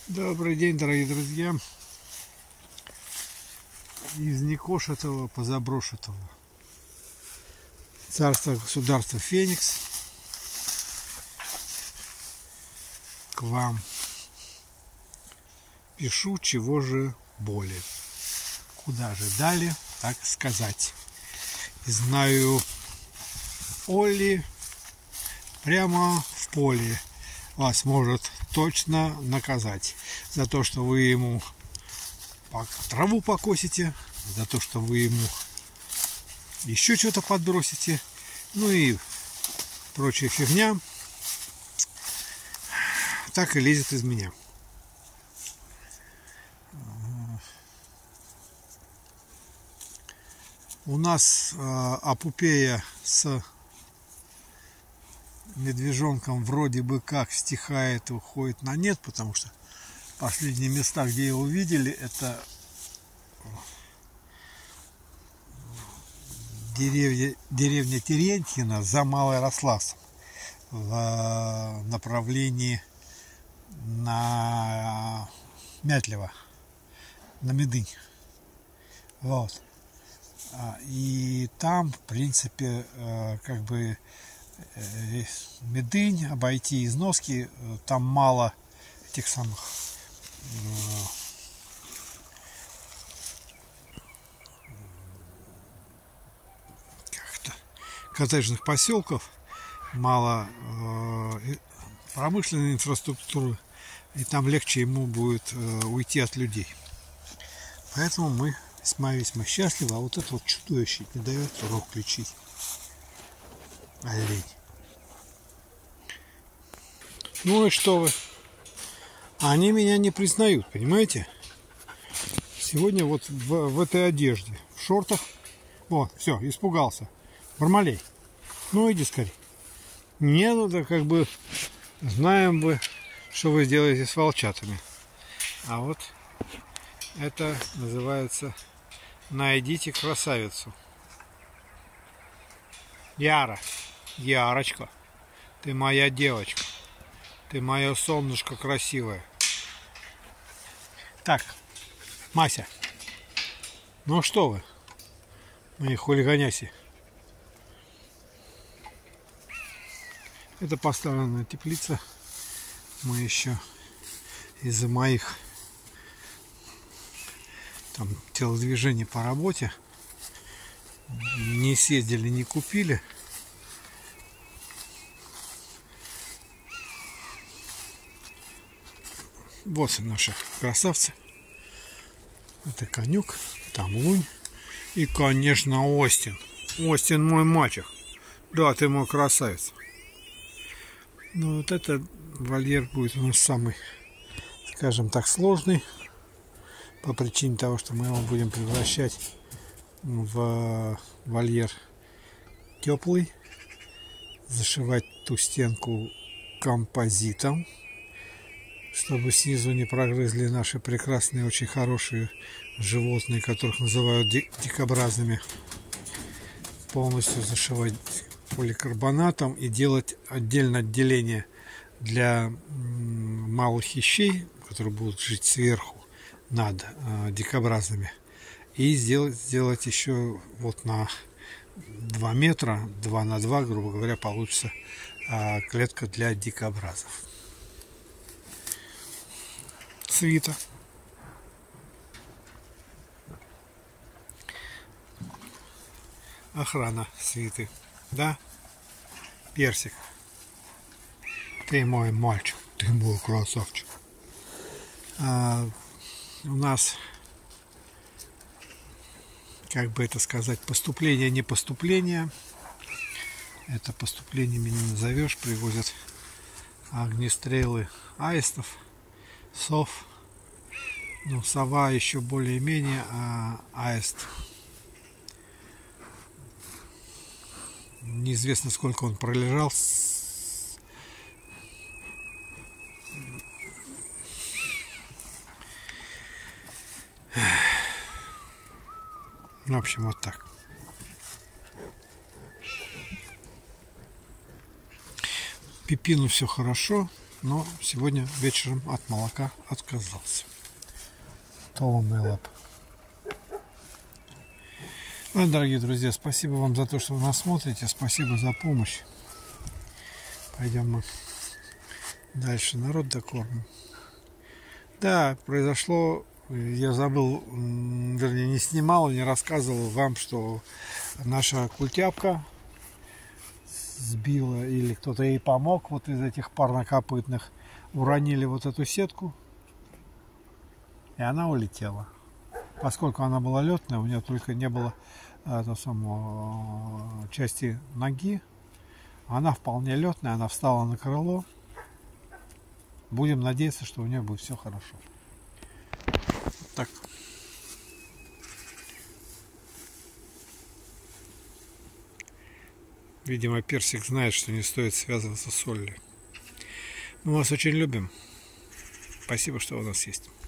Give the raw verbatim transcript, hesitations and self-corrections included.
Добрый день, дорогие друзья. Из некошетого позаброшетого царства государства Феникс к вам пишу, чего же более. Куда же дали, так сказать. И знаю, Олли прямо в поле вас может точно наказать за то, что вы ему траву покосите, за то, что вы ему еще что-то подбросите, ну и прочая фигня так и лезет из меня. У нас э, апупея с медвежонком вроде бы как стихает и уходит на нет, потому что последние места, где его видели, это деревня, деревня Терентьино за Малоярославцем в направлении на Мятлево, на Медынь. Вот. И там, в принципе, как бы Медынь, обойти износки, там мало этих самых как-то коттеджных поселков, мало э, промышленной инфраструктуры, и там легче ему будет э, уйти от людей. Поэтому мы весьма-весьма счастливы, а вот это вот чудовище не дает урок включить. Олень. Ну и что вы? Они меня не признают, понимаете? Сегодня вот в, в этой одежде, в шортах. Вот, все, испугался. Бармалей. Ну иди скорее. Не, ну да как бы знаем бы, что вы сделаете с волчатами. А вот это называется «Найдите красавицу». Яра, Ярочка, ты моя девочка, ты мое солнышко красивое. Так, Мася, ну что вы, мои хулиганяси. Это поставленная теплица. Мы еще из-за моих там телодвижений по работе не съездили, не купили. Вот наши красавцы. Это конюк, там лунь. И, конечно, Остин. Остин мой мальчик. Да, ты мой красавец. Ну, вот это вольер будет у нас самый, скажем так, сложный. По причине того, что мы его будем превращать в вольер теплый, зашивать ту стенку композитом, чтобы снизу не прогрызли наши прекрасные, очень хорошие животные, которых называют дикобразными. Полностью зашивать поликарбонатом и делать отдельно отделение для малых хищей, которые будут жить сверху над э, дикобразными. И сделать, сделать еще вот на два метра, два на два, грубо говоря, получится э, клетка для дикобразов. Свита. Охрана свиты. Да? Персик. Ты мой мальчик. Ты мой красавчик. А, у нас, как бы это сказать, поступление, не поступление. Это поступлениями не назовешь. Привозят огнестрелы аистов, сов. Ну, сова еще более-менее, а аист неизвестно, сколько он пролежал. В общем, вот так. Пипину все хорошо. но сегодня вечером от молока отказался. Толомый лап. Ну, дорогие друзья, спасибо вам за то, что вы нас смотрите. Спасибо за помощь. Пойдем мы дальше народ докормим. Да, произошло, я забыл, вернее, не снимал, не рассказывал вам, что наша культяпка сбила, или кто-то ей помог, вот из этих парнокопытных, уронили вот эту сетку, и она улетела. Поскольку она была летная, у нее только не было это самого, части ноги, она вполне летная, она встала на крыло. Будем надеяться, что у нее будет все хорошо. Так. Видимо, персик знает, что не стоит связываться с Олли. Мы вас очень любим. Спасибо, что у нас есть.